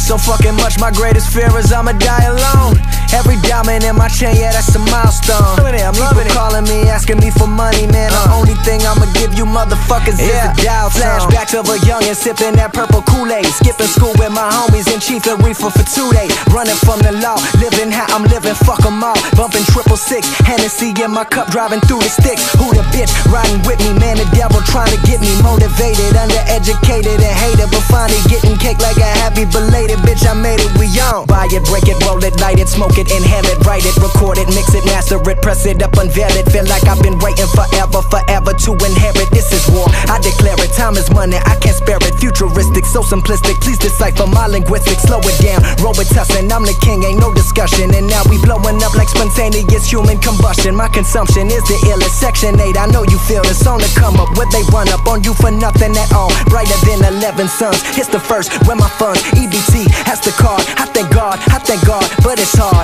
Work so fucking much, my greatest fear is I'ma die alone. Every diamond in my chain, yeah, that's a milestone. I'm loving it. Calling me, asking me for money, man. The only thing I'ma give you motherfuckers is a dial tone. Flashbacks of a youngin' sipping that purple Kool-Aid, skipping school with my homies and chief and reefer for 2 days. Running from the law, living how I'm living, fuck them all. Bumping 666, Hennessy in my cup, driving through the sticks. Who the bitch riding with me, man? The devil trying to get me motivated, undereducated and hated, but finally getting cake like a happy belated. Bitch, I made it, we on. Buy it, break it, roll it, light it, smoke it, inhale it, write it, record it, mix it, master it, press it up, unveil it. Feel like I've been waiting forever to inherit. This is war, I declare it. Time is money, I can't spare it. Futuristic, so simplistic, please decipher my linguistics. Slow it down, Robitussin, I'm the king, ain't no discussion. And now we blowing up like spontaneous human combustion. My consumption is the illest. Section 8, I know you feel it's on the come up. Would they run up on you for nothing at all? Brighter than 11 suns, it's the first, where my funds, EBT, has the card. I thank God, but it's hard.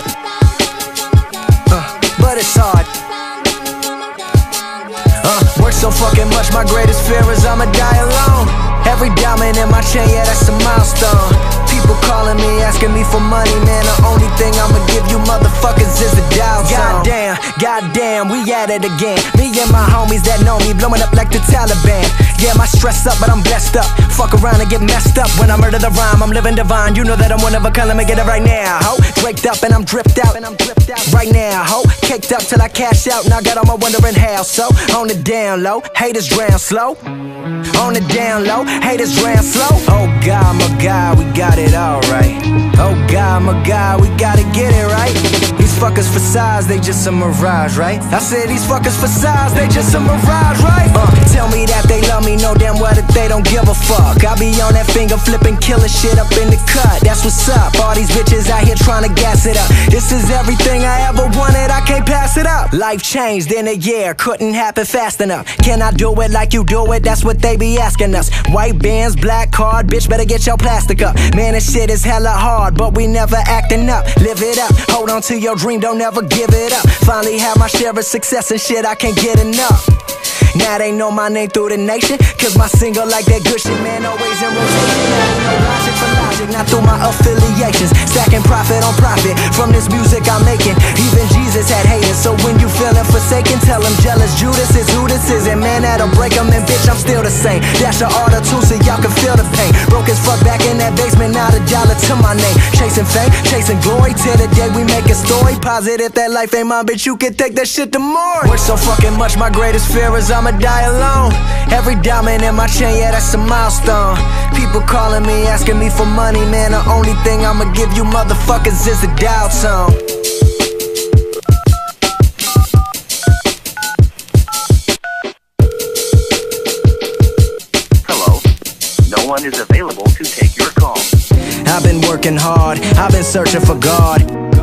But it's hard. Work so fucking much, my greatest fear is I'ma die alone. Every diamond in my chain, yeah, that's a milestone. People calling me, asking me for money, man. The only thing I'ma give you motherfuckers is a dial tone. Goddamn, we at it again. Me and my homies that know me, blowing up like the Taliban. Yeah, my stress up, but I'm blessed up. Fuck around and get messed up. When I murder the rhyme, I'm living divine. You know that I'm one of a kind, let me get it right now, ho. Draked up and I'm dripped out, right now, ho. Caked up till I cash out, now got all my wondering how. So, on the down low, haters drown slow. On the down low, haters drown slow. Oh God, my God, we got it all right. Oh God, my God, we gotta get it right. These fuckers for size, they just a mirage, right? I said these fuckers for size, they just a mirage, right? Tell me that they love me, know damn well that they don't give a fuck. I be on that finger flipping, killing shit up in the cut. That's what's up, all these bitches out here trying to gas it up. This is everything I ever wanted, I can't pass it up. Life changed in a year, couldn't happen fast enough. Can I do it like you do it? That's what they be asking us. White bands, black card, bitch better get your plastic up. Man, this shit is hella hard, but we never acting up. Live it up, hold on to your dream, don't ever give it up. Finally have my share of success and shit, I can't get enough. Now they know my name through the nation, cause my single like that good shit, man, always in rotation. Now they know logic for logic, not through my affiliations. Stacking profit on profit from this music I'm making. Even Jesus had haters, so when you feeling forsaken, tell them jealous Judas is who this is. And man, that'll break them, and bitch, I'm still the same. Dash a order too so y'all can feel the pain. Broke as fuck back in that basement, not a dollar to my name. Chasing fame, chasing glory, till the day we make a story. Positive that life ain't mine, bitch, you can take that shit to more. Work so fucking much, my greatest fear is I'ma die alone. Every diamond in my chain, yeah, that's a milestone. People calling me, asking me for money, man. The only thing I'ma give you motherfuckers is a dial tone. Hello, no one is available to take your call. I've been working hard, I've been searching for God.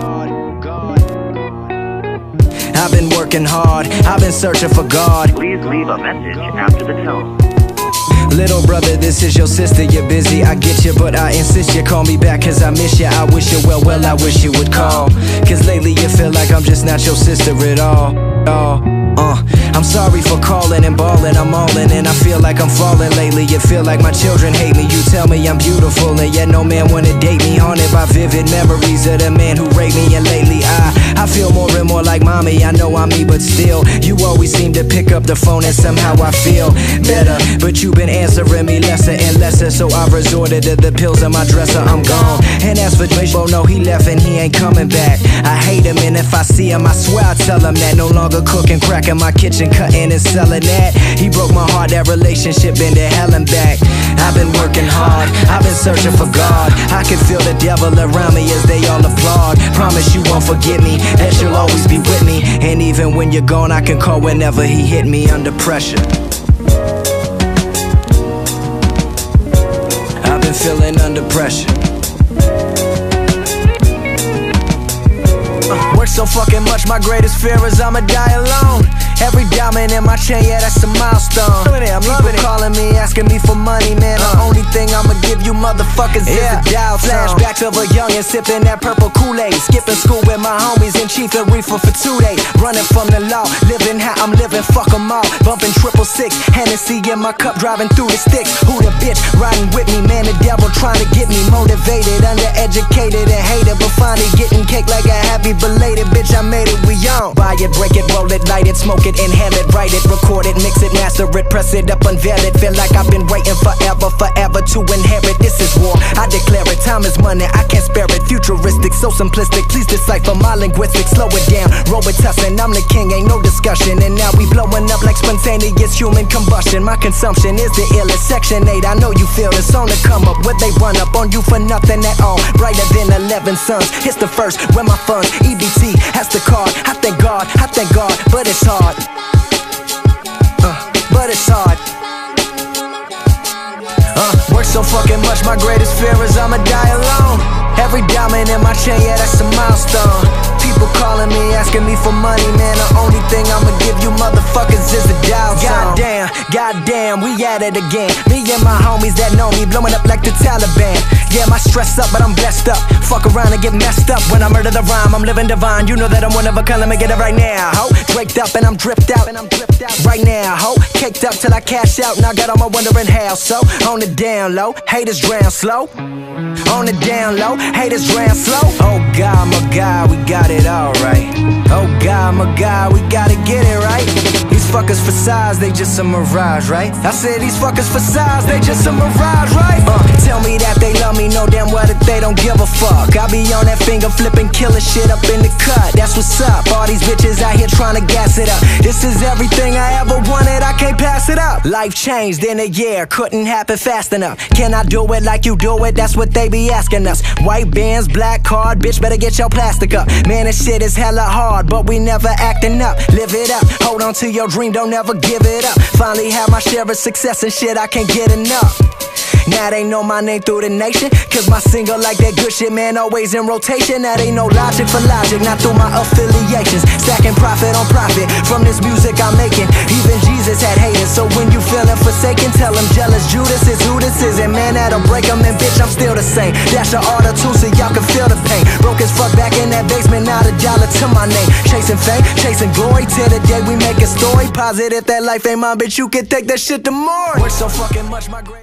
I've been working hard, I've been searching for God. Please leave a message after the tone. Little brother, this is your sister, you're busy, I get you, but I insist you call me back cause I miss you. I wish you well, I wish you would call. Cause lately you feel like I'm just not your sister at all. I'm sorry for calling and balling, I'm all in and I feel like I'm falling lately. You feel like my children hate me, you tell me I'm beautiful, and yet no man wanna date me. Haunted by vivid memories of the man who raped me, and lately I feel more and more like mommy. I know I'm me, but still, you always seem to pick up the phone and somehow I feel better. But you've been answering me lesser and lesser, so I've resorted to the pills in my dresser. I'm gone, and as for Drake, oh no, he left and he ain't coming back. I hate him, and if I see him, I swear I tell him that. No longer cooking crack in my kitchen, cutting and selling that. He broke my heart, that relationship been to hell and back. I've been working hard, I've been searching for God. I can feel the devil around me as they all applaud. Promise you won't forget me, that you'll always be with me. And even when you're gone, I can call whenever he hit me under pressure. I've been feeling under pressure. Work so fucking much, my greatest fear is I'ma die alone. Every diamond in my chain, yeah, that's a milestone. I'm loving it. Calling me, asking me for money, man. The only thing I'ma give you motherfuckers is a dial tone. Flashbacks of a youngin' sippin' that purple Kool-Aid, skipping school with my homies and Chief and Reefer for 2 days. Running from the law, living how I'm living, fuck 'em all. Bumping 666, Hennessy in my cup, driving through the sticks. Who the bitch riding with me? Man, the devil trying to get me motivated, undereducated and hated, but finally getting cake like a happy belated. Bitch, I made it, we on. Buy it, break it, roll it, light it, smoke it, inhale it, write it, record it, mix it, master it, press it up, unveil it. Feel like I've been waiting forever to inherit. This is war, I declare it. Time is money, I can't spare it. Futuristic, so simplistic, please decipher my linguistics. Slow it down, Robitussin, I'm the king, ain't no discussion. And now we blowing up like spontaneous human combustion. My consumption is the illest. Section 8, I know you feel it's on the come up. Where they run up on you for nothing at all. Brighter than 11 suns, it's the first, where my funds. EBT has the card, I thank God, but it's hard. But it's hard. Work so fucking much, my greatest fear is I'ma die alone. Every diamond in my chain, yeah, that's a milestone. People calling me, asking me for money, man. The only thing I'ma give you motherfuckers is a dial tone. Goddamn, we at it again. Me and my homies that know me, blowing up like the Taliban. Yeah, my stress up, but I'm blessed up. Fuck around and get messed up. When I murder the rhyme, I'm living divine. You know that I'm one of a kind, let me get it right now, ho. Draked up and I'm dripped out, right now, ho. Caked up till I cash out, now I got all my wondering how. So, on the down low, haters drown slow. On the down low, haters drown slow. Oh God, my God, we got it all right. Oh God, my God, we gotta get it right. These fuckers for size, they just a mirage, right? I said these fuckers for size, they just a mirage, right? Tell me that they love me, know damn well that they don't give a fuck. I be on that finger flipping killer shit up in the cut. That's what's up, all these bitches out here trying to gas it up. This is everything I ever wanted, I can't pass it up. Life changed in a year, couldn't happen fast enough. Can I do it like you do it? That's what they be asking us. White bands, black card, bitch better get your plastic up. Man, this shit is hella hard, but we never acting up. Live it up, hold on to your dream, don't ever give it up. Finally have my share of success and shit, I can't get enough. Now they know my name through the nation, cause my single like that good shit, man, always in rotation. That ain't no logic for logic, not through my affiliations. Stacking profit on profit from this music I'm making. Even Jesus had haters, so when you feeling forsaken, tell him jealous Judas is who this is. And man, that'll break him, and bitch, I'm still the same. Dash a order too so y'all can feel the pain. Broke as fuck back in that basement, not a dollar to my name. Chasing fame, chasing glory, till the day we make a story. Positive that life ain't mine, bitch, you can take that shit tomorrow. Work so fucking much, my great